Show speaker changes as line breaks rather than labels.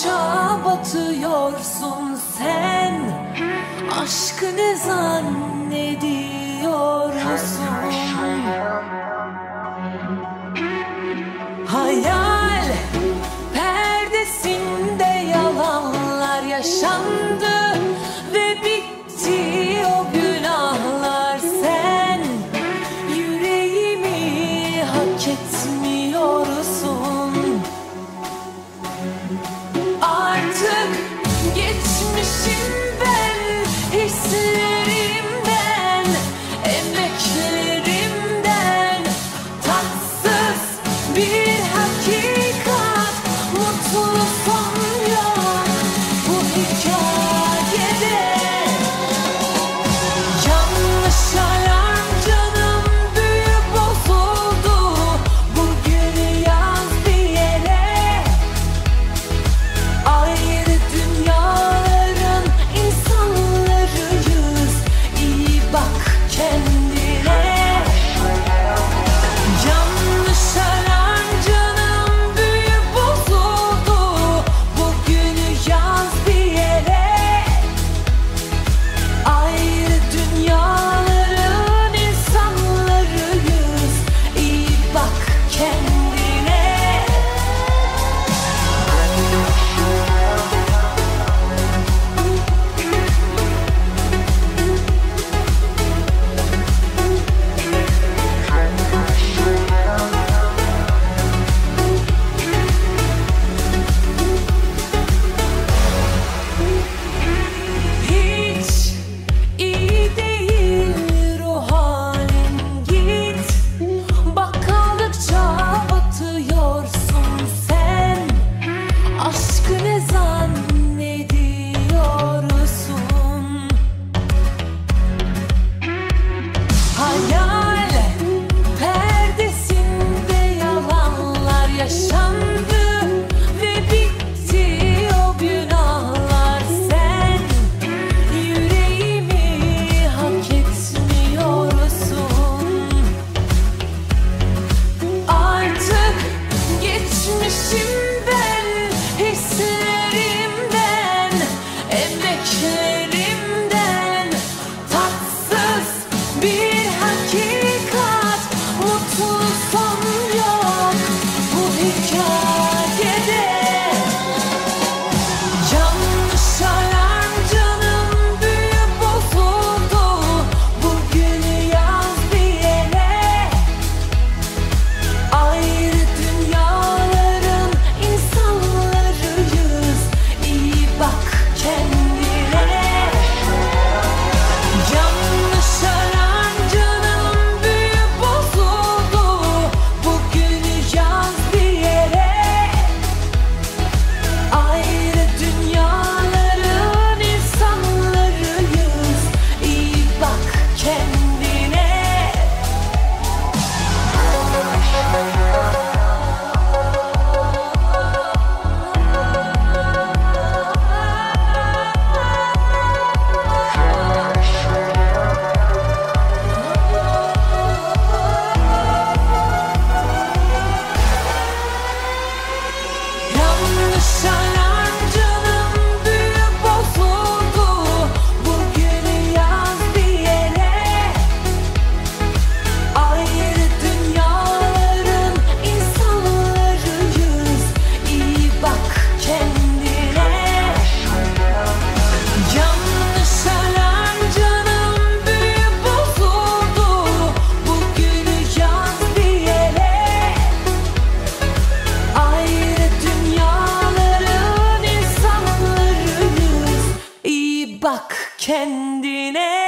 Baktıkça batıyorsun sen. Aşkı ne zannediyorsun? Hayal perdesinde yalanlar yaşandı ve bitti o günahlar. Sen yüreğimi hak etmiyorsun. Artık geçmişim ben, hislerimden, emeklerimden. Tatsız bir hakikat, mutlu son yok bu hikayede. Yanlış alarm canım, büyü bozuldu. Bugün yaz bir yere. Ayrı dünyaların insanlarıyız. İyi bak kendine. Yanlış alarm canım, büyü bozuldu. Bugün yaz bir yere. Ayrı dünyaların insanlarıyız. İyi bak kendine. Hiç iyi değil ruh halin, git. Bak kaldıkça batıyorsun sen. Aşkı ne zannediyorsun? Hayal perdesinde yalanlar yaşandı ve bitti o günahlar. Sen yüreğimi hak etmiyorsun. Artık geçmişim ben, hislerimden, emeklerimden. Tatsız bir hakikat, mutlu son yok bu hikayede. Yanlış alarm canım, büyü bozuldu. Bugün yaz bir yere. Ayrı dünyaların insanlarıyız. İyi bak kendine. Yanlış alarm canım, büyü bozuldu. Bugün yaz bir yere. Ayrı dünyaların insanlarıyız. İyi bak kendine. Yanlış alarm canım, büyü bozuldu. Bugün yaz bir yere. Ayrı dünyaların insanlarıyız. İyi bak kendine. Yanlış alarm canım, büyü bozuldu. Bugün yaz bir yere. Ayrı dünyaların insanlarıyız. İyi bak kendine.